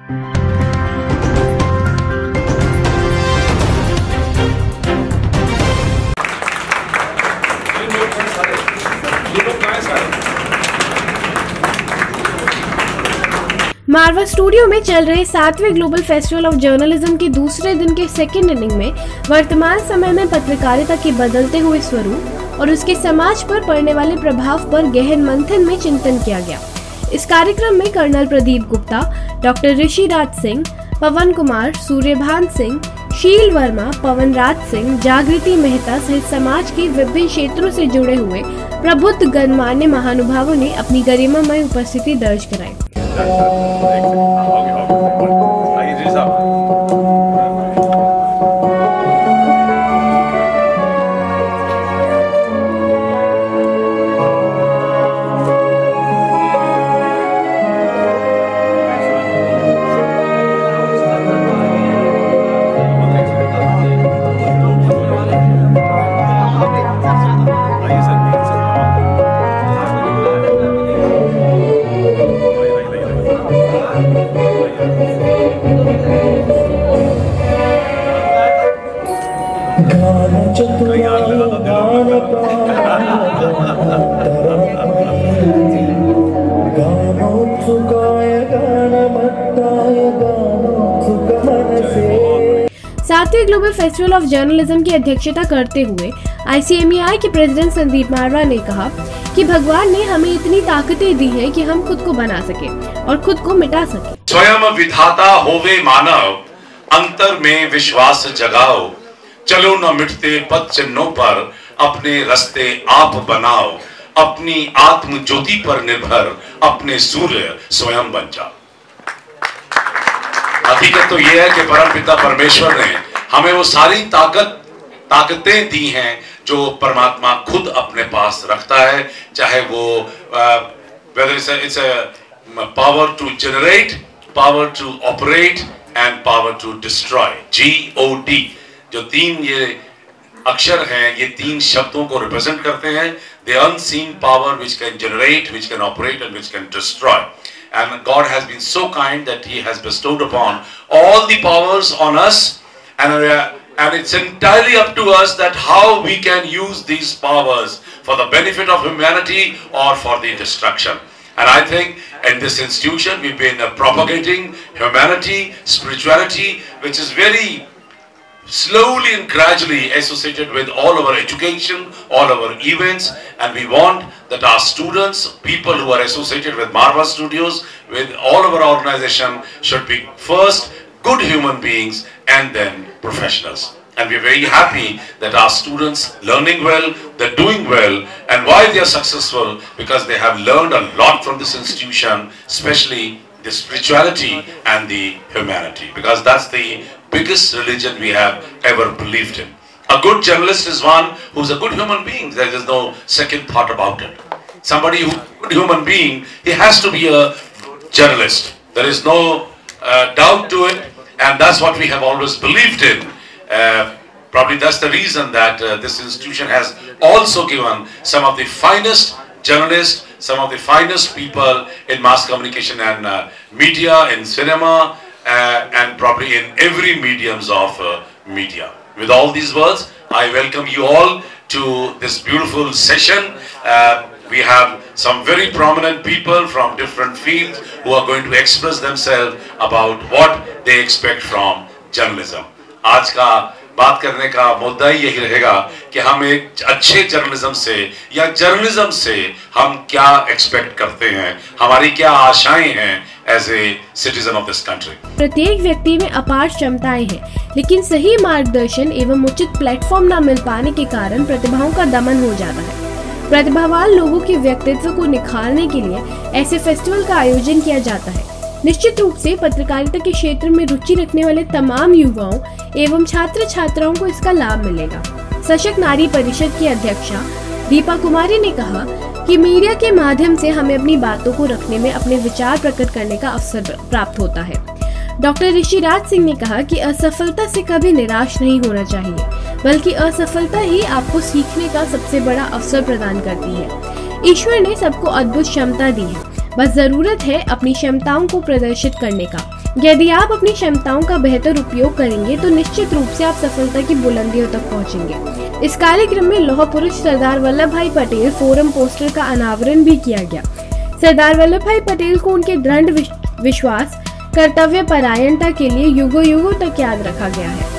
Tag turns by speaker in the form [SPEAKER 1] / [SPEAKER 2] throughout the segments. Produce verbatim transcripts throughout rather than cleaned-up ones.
[SPEAKER 1] मारवा studio में चल रहे सातवें ग्लोबल फेस्टिवल ऑफ जर्नलिज्म के दूसरे दिन के सेकेंड इनिंग में वर्तमान समय में पत्रकारिता के बदलते हुए स्वरूप और उसके समाज पर पड़ने वाले प्रभाव पर गहन मंथन में चिंतन किया गया। इस कार्यक्रम में कर्नल प्रदीप गुप्ता, डॉक्टर ऋषि राज सिंह, पवन कुमार, सूर्यभान सिंह, शील वर्मा, पवन राज सिंह, जागृति मेहता सहित समाज के विभिन्न क्षेत्रों से जुड़े हुए प्रबुद्ध गणमान्य महानुभावों ने अपनी गरिमामय उपस्थिति दर्ज कराई। सातवें ग्लोबल फेस्टिवल ऑफ जर्नलिज्म की अध्यक्षता करते हुए आई सी एम ई आई के प्रेसिडेंट संदीप मारवा ने कहा कि भगवान ने हमें इतनी ताकतें दी हैं कि हम खुद को बना सके और खुद को मिटा सके।
[SPEAKER 2] स्वयं विधाता होवे मानव, अंतर में विश्वास जगाओ, चलो न मिटते पद चिन्हों पर, अपने रास्ते आप बनाओ, अपनी आत्म ज्योति पर निर्भर अपने सूर्य स्वयं बन जाओ। हकीकत तो यह है कि परमपिता परमेश्वर ने हमें वो सारी ताकत ताकतें दी हैं जो परमात्मा खुद अपने पास रखता है, चाहे वो whether it's a it's a power to generate, power to operate and power to destroy, G O D, जो तीन ये अक्षर हैं, ये तीन शब्दों को रिप्रेजेंट करते हैं। The unseen power which can generate, which can operate and which can destroy. And God has been so kind that He has bestowed upon all the powers on us, and uh, and it's entirely up to us that how we can use these powers for the benefit of humanity or for the destruction. And I think in this institution we've been uh, propagating humanity, spirituality, which is very slowly and gradually associated with all our education, all our events, and we want that our students, people who are associated with Marva Studios, with all of our organization, should be first good human beings and then professionals. And we are very happy that our students learning well, they're doing well, and why they are successful, because they have learned a lot from this institution, especially the spirituality and the humanity, because that's the biggest religion we have ever believed in. A good journalist is one who's a good human being. There is no second thought about it. Somebody who's a good human being, he has to be a journalist. There is no uh, doubt to it, and that's what we have always believed in. Uh, probably that's the reason that uh, this institution has also given some of the finest journalists, some of the finest people in mass communication and uh, media, in cinema, uh, and probably in every mediums of uh, media. With all these words, I welcome you all to this beautiful session. Uh, we have some very prominent people from different fields who are going to express themselves about what they expect from journalism. आज का बात करने का मुद्दा ही यही रहेगा कि हम एक अच्छे जर्नलिज्म से या जर्नलिज्म से हम क्या एक्सपेक्ट करते हैं, हमारी क्या आशाएं हैं as a citizen of this country.
[SPEAKER 1] प्रत्येक व्यक्ति में अपार क्षमताएं हैं, लेकिन सही मार्गदर्शन एवं उचित प्लेटफॉर्म न मिल पाने के कारण प्रतिभाओं का दमन हो जाता है। प्रतिभावान लोगों के व्यक्तित्व को निखारने के लिए ऐसे फेस्टिवल का आयोजन किया जाता है। निश्चित रूप से पत्रकारिता के क्षेत्र में रुचि रखने वाले तमाम युवाओं एवं छात्र छात्राओं को इसका लाभ मिलेगा। सशक्त नारी परिषद की अध्यक्षा दीपा कुमारी ने कहा कि मीडिया के माध्यम से हमें अपनी बातों को रखने में अपने विचार प्रकट करने का अवसर प्राप्त होता है। डॉक्टर ऋषि राज सिंह ने कहा कि असफलता से कभी निराश नहीं होना चाहिए, बल्कि असफलता ही आपको सीखने का सबसे बड़ा अवसर प्रदान करती है। ईश्वर ने सबको अद्भुत क्षमता दी है, बस ज़रूरत है अपनी क्षमताओं को प्रदर्शित करने का। यदि आप अपनी क्षमताओं का बेहतर उपयोग करेंगे तो निश्चित रूप से आप सफलता की बुलंदियों तक पहुंचेंगे। इस कार्यक्रम में लौह पुरुष सरदार वल्लभ भाई पटेल फोरम पोस्टर का अनावरण भी किया गया। सरदार वल्लभ भाई पटेल को उनके दृढ़ विश्वास, कर्तव्य परायणता के लिए युगों युगों तक याद रखा गया है।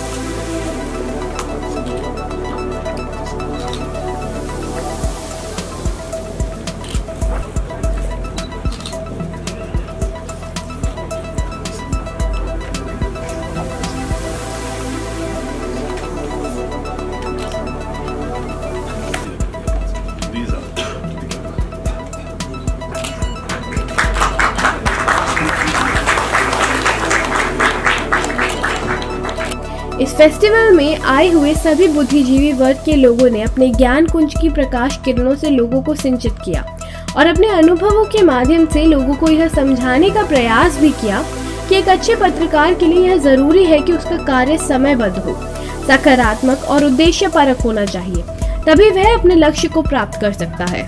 [SPEAKER 1] इस फेस्टिवल में आए हुए सभी बुद्धिजीवी वर्ग के लोगों ने अपने ज्ञान कुंज की प्रकाश किरणों से लोगों को सिंचित किया और अपने अनुभवों के माध्यम से लोगों को यह समझाने का प्रयास भी किया कि एक अच्छे पत्रकार के लिए यह जरूरी है कि उसका कार्य समयबद्ध हो, सकारात्मक और उद्देश्य परक होना चाहिए, तभी वह अपने लक्ष्य को प्राप्त कर सकता है।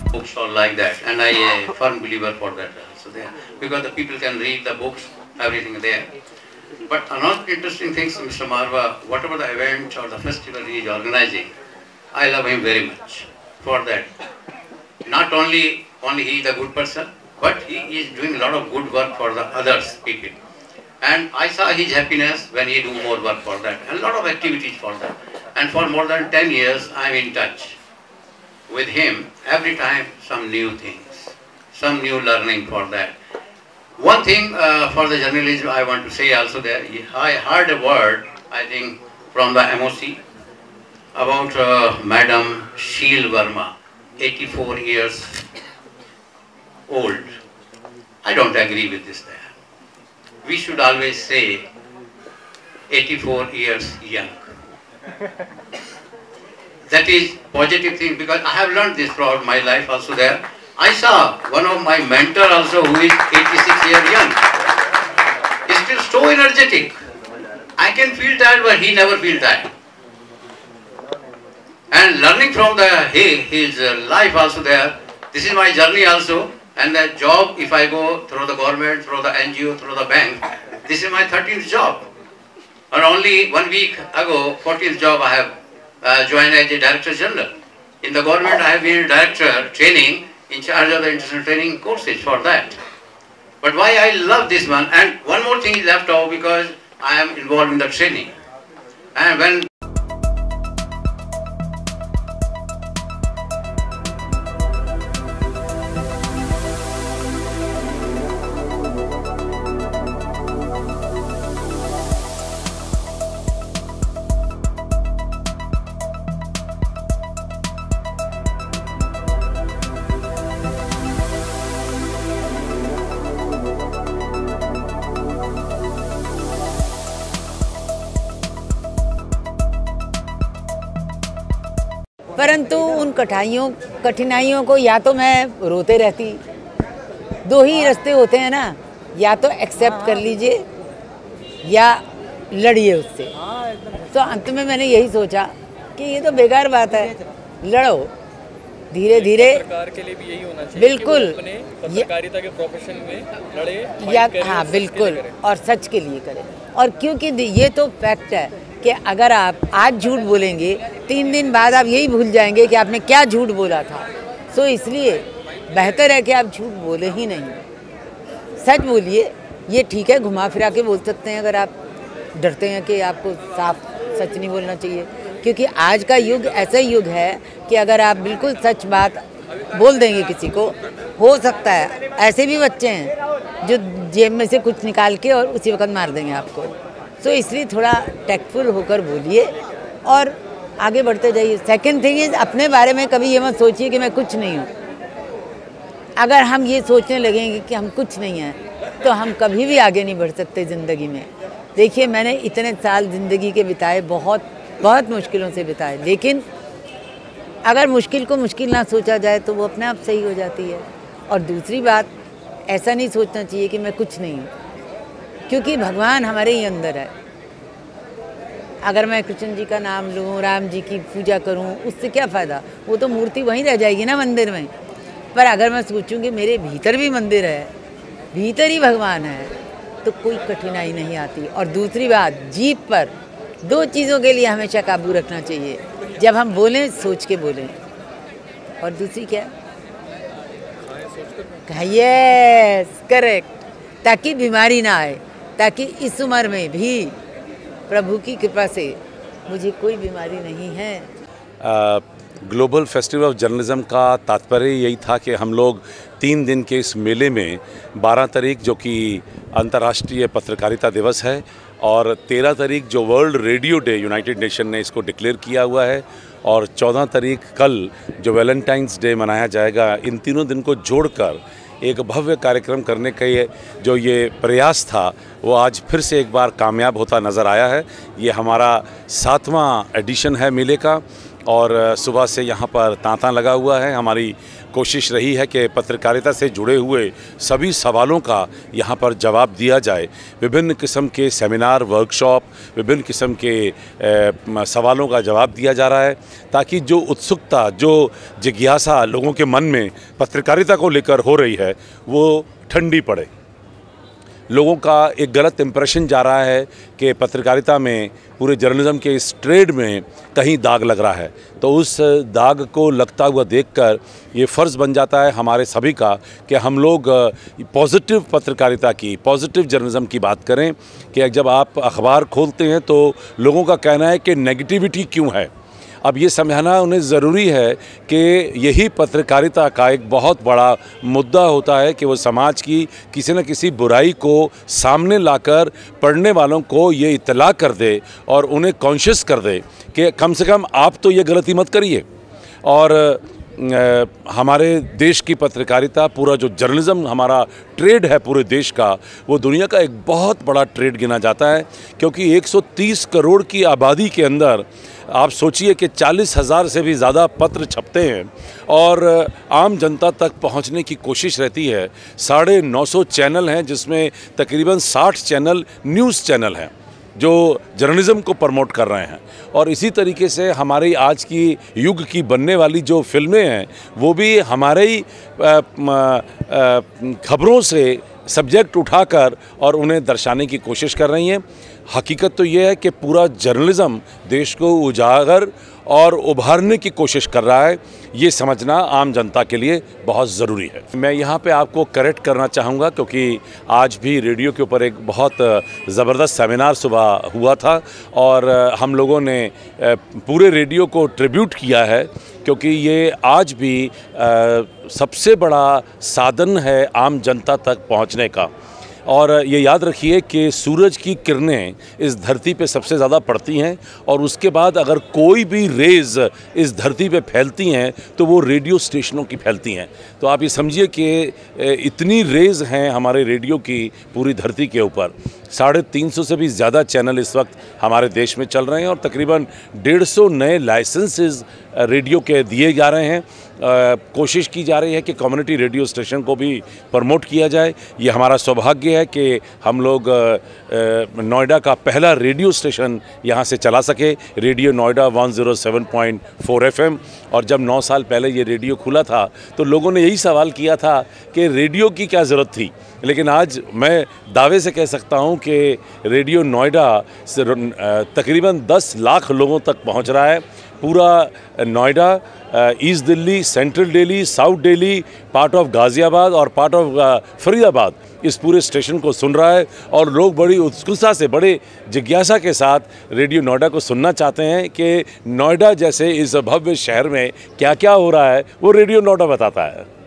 [SPEAKER 3] But another interesting thing, Mister Marwa, whatever the event or the festival he is organizing, I love him very much for that. Not only only he is a good person, but he is doing a lot of good work for the others people. And I saw his happiness when he do more work for that, and a lot of activities for that. And for more than ten years, I am in touch with him. Every time some new things, some new learning for that. One thing uh, for the journalism I want to say also that I heard a word, I think from the M O C about uh, Madam Sheel Verma, eighty-four years old. I don't agree with this there. We should always say eighty-four years young. That is positive thing, because I have learned this throughout my life also there. I saw one of my mentor also who is eighty-six years young. He's still so energetic. I can feel tired, but he never feels tired. And learning from the his, his life also there. This is my journey also. And the job, if I go through the government, through the N G O, through the bank, this is my thirteenth job. And only one week ago, fourteenth job I have uh, joined as a Director General. In the government I have been a Director Training, in charge of the international training courses for that. But why I love this one, and one more thing is left out, because I am involved in the training. And when
[SPEAKER 4] परंतु उन कठिनाइयों कठिनाइयों को या तो मैं रोते रहती, दो ही रास्ते होते हैं ना, या तो एक्सेप्ट कर लीजिए या लड़िए उससे। तो अंत में मैंने यही सोचा कि ये तो बेकार बात है, लड़ो धीरे धीरे।
[SPEAKER 5] सरकार के लिए भी यही होना चाहिए,
[SPEAKER 4] बिल्कुल,
[SPEAKER 5] कि अपने पत्रकारिता के प्रोफेशन में लड़े
[SPEAKER 4] या हाँ बिल्कुल, और सच के लिए करें। और क्योंकि ये तो फैक्ट है कि अगर आप आज झूठ बोलेंगे, तीन दिन बाद आप यही भूल जाएंगे कि आपने क्या झूठ बोला था। सो इसलिए बेहतर है कि आप झूठ बोले ही नहीं, सच बोलिए। ये ठीक है, घुमा फिरा के बोल सकते हैं अगर आप डरते हैं कि आपको साफ सच नहीं बोलना चाहिए, क्योंकि आज का युग ऐसा युग है कि अगर आप बिल्कुल सच बात बोल देंगे किसी को, हो सकता है ऐसे भी बच्चे हैं जो जेब में से कुछ निकाल के और उसी वक्त मार देंगे आपको। सो so, इसलिए थोड़ा टैक्टफुल होकर बोलिए और आगे बढ़ते जाइए। सेकंड थिंग इज़, अपने बारे में कभी ये मत सोचिए कि मैं कुछ नहीं हूँ। अगर हम ये सोचने लगेंगे कि हम कुछ नहीं हैं तो हम कभी भी आगे नहीं बढ़ सकते ज़िंदगी में। देखिए, मैंने इतने साल ज़िंदगी के बिताए, बहुत बहुत मुश्किलों से बिताए, लेकिन अगर मुश्किल को मुश्किल ना सोचा जाए तो वो अपने आप सही हो जाती है। और दूसरी बात, ऐसा नहीं सोचना चाहिए कि मैं कुछ नहीं हूँ, क्योंकि भगवान हमारे ही अंदर है। अगर मैं कृष्ण जी का नाम लूँ, राम जी की पूजा करूँ, उससे क्या फ़ायदा? वो तो मूर्ति वहीं रह जाएगी ना मंदिर में। पर अगर मैं सोचूं कि मेरे भीतर भी मंदिर है, भीतर ही भगवान है, तो कोई कठिनाई नहीं आती। और दूसरी बात, जीभ पर दो चीज़ों के लिए हमेशा काबू रखना चाहिए। जब हम बोलें, सोच के बोलें, और दूसरी क्या, यस करेक्ट, ताकि बीमारी ना आए, ताकि इस उम्र में भी प्रभु की कृपा से मुझे कोई बीमारी नहीं है।
[SPEAKER 2] ग्लोबल फेस्टिवल ऑफ जर्नलिज्म का तात्पर्य यही था कि हम लोग तीन दिन के इस मेले में बारह तारीख जो कि अंतर्राष्ट्रीय पत्रकारिता दिवस है और तेरह तारीख जो world radio day united nation ने इसको डिक्लेयर किया हुआ है और चौदह तारीख कल जो वैलेंटाइंस डे मनाया जाएगा, इन तीनों दिन को जोड़कर एक भव्य कार्यक्रम करने का ये जो ये प्रयास था वो आज फिर से एक बार कामयाब होता नज़र आया है। ये हमारा सातवां एडिशन है मेले का और सुबह से यहाँ पर तांता लगा हुआ है। हमारी कोशिश रही है कि पत्रकारिता से जुड़े हुए सभी सवालों का यहाँ पर जवाब दिया जाए। विभिन्न किस्म के सेमिनार, वर्कशॉप, विभिन्न किस्म के ए, सवालों का जवाब दिया जा रहा है ताकि जो उत्सुकता, जो जिज्ञासा लोगों के मन में पत्रकारिता को लेकर हो रही है वो ठंडी पड़े। लोगों का एक गलत इम्प्रेशन जा रहा है कि पत्रकारिता में, पूरे जर्नलिज्म के इस ट्रेड में कहीं दाग लग रहा है, तो उस दाग को लगता हुआ देखकर ये फ़र्ज़ बन जाता है हमारे सभी का कि हम लोग पॉजिटिव पत्रकारिता की, पॉजिटिव जर्नलिज्म की बात करें। कि जब आप अखबार खोलते हैं तो लोगों का कहना है कि नेगेटिविटी क्यों है। अब ये समझाना उन्हें ज़रूरी है कि यही पत्रकारिता का एक बहुत बड़ा मुद्दा होता है कि वो समाज की किसी न किसी बुराई को सामने लाकर पढ़ने वालों को ये इत्तला कर दे और उन्हें कॉन्शियस कर दे कि कम से कम आप तो ये गलती मत करिए। और आ, हमारे देश की पत्रकारिता, पूरा जो जर्नलिज्म हमारा ट्रेड है पूरे देश का, वो दुनिया का एक बहुत बड़ा ट्रेड गिना जाता है क्योंकि एक सौ तीस करोड़ की आबादी के अंदर आप सोचिए कि चालीस हज़ार से भी ज़्यादा पत्र छपते हैं और आम जनता तक पहुंचने की कोशिश रहती है। साढ़े नौ सौ चैनल हैं जिसमें तकरीबन साठ चैनल न्यूज़ चैनल हैं जो जर्नलिज्म को प्रमोट कर रहे हैं। और इसी तरीके से हमारी आज की युग की बनने वाली जो फिल्में हैं वो भी हमारे ही खबरों से सब्जेक्ट उठाकर और उन्हें दर्शाने की कोशिश कर रही हैं। हकीकत तो ये है कि पूरा जर्नलिज्म देश को उजागर और उभारने की कोशिश कर रहा है। ये समझना आम जनता के लिए बहुत ज़रूरी है। मैं यहाँ पे आपको करेक्ट करना चाहूँगा क्योंकि आज भी रेडियो के ऊपर एक बहुत ज़बरदस्त सेमिनार सुबह हुआ था और हम लोगों ने पूरे रेडियो को ट्रिब्यूट किया है क्योंकि ये आज भी सबसे बड़ा साधन है आम जनता तक पहुँचने का। और ये याद रखिए कि सूरज की किरणें इस धरती पे सबसे ज़्यादा पड़ती हैं और उसके बाद अगर कोई भी रेज़ इस धरती पे फैलती हैं तो वो रेडियो स्टेशनों की फैलती हैं। तो आप ये समझिए कि इतनी रेज़ हैं हमारे रेडियो की पूरी धरती के ऊपर। साढ़े तीन सौ से भी ज़्यादा चैनल इस वक्त हमारे देश में चल रहे हैं और तकरीबन डेढ़ सौ नए लाइसेंसेस रेडियो के दिए जा रहे हैं। आ, कोशिश की जा रही है कि कम्युनिटी रेडियो स्टेशन को भी प्रमोट किया जाए। ये हमारा सौभाग्य है कि हम लोग नोएडा का पहला रेडियो स्टेशन यहाँ से चला सके, रेडियो नोएडा एक सौ सात पॉइंट चार एफ एम। और जब नौ साल पहले ये रेडियो खुला था तो लोगों ने यही सवाल किया था कि रेडियो की क्या ज़रूरत थी, लेकिन आज मैं दावे से कह सकता हूँ कि रेडियो नोएडा तकरीबन दस लाख लोगों तक पहुँच रहा है। पूरा Noida, east Delhi, central Delhi, south Delhi, part of Ghaziabad और पार्ट ऑफ फरीदाबाद इस पूरे स्टेशन को सुन रहा है और लोग बड़ी उत्सुकता से, बड़े जिज्ञासा के साथ रेडियो नोएडा को सुनना चाहते हैं कि नोएडा जैसे इस भव्य शहर में क्या क्या हो रहा है, वो रेडियो नोएडा बताता है।